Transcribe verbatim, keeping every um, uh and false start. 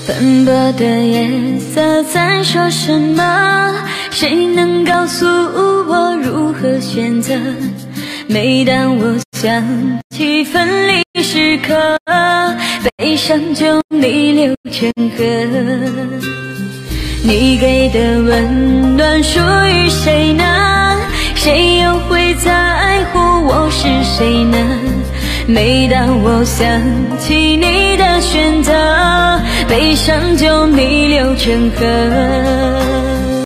斑驳的夜色在说什么？谁能告诉我如何选择？每当我想起分离时刻，悲伤就逆流成河。你给的温暖属于谁呢？谁又会在乎我是谁呢？每当我想起你的选择，悲伤就逆流成河。